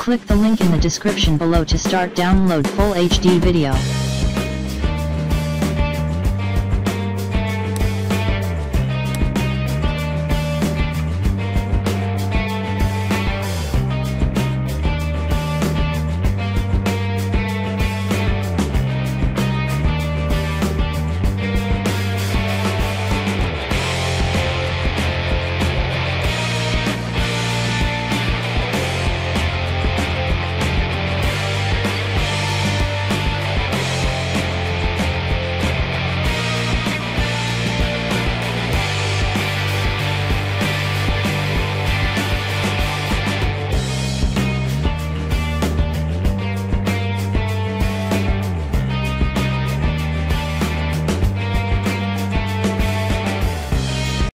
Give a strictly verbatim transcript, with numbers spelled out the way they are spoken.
Click the link in the description below to start download full H D video.